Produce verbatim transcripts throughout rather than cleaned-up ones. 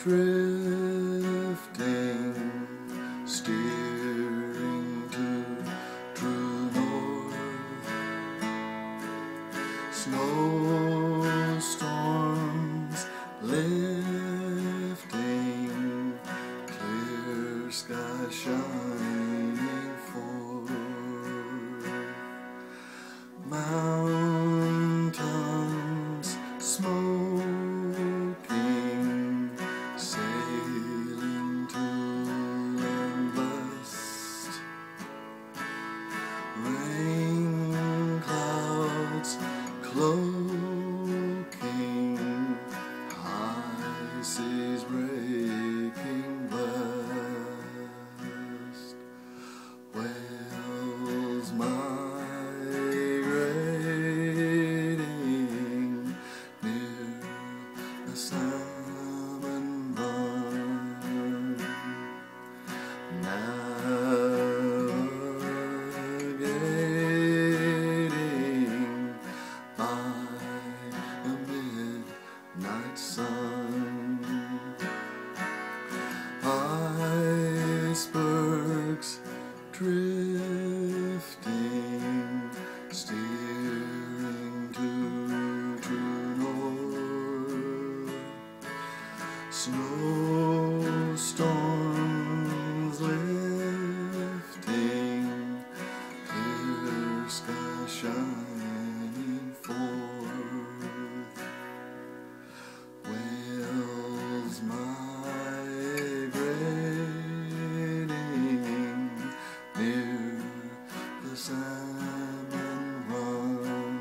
drifting, steering to true north. Snowstorms lifting, clear sky shining forth. Mountains smoking, sailing to land blessed. Rain clouds cloaking, high seas breaking blessed. Whales migrating near the salmon run, navigating by the midnight sun. Icebergs drifting, steering to true north. Snowstorms lifting, clear sky shining forth. Whales migrating near the salmon run,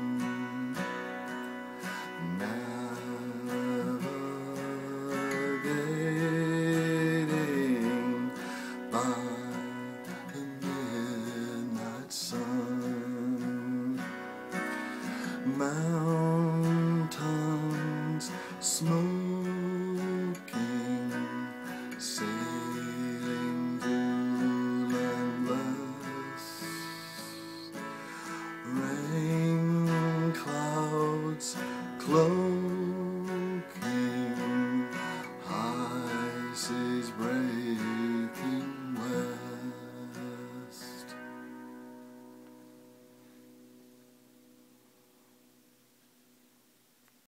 navigating by the midnight sun. Mountains smoking, sailing through landless. Rain clouds close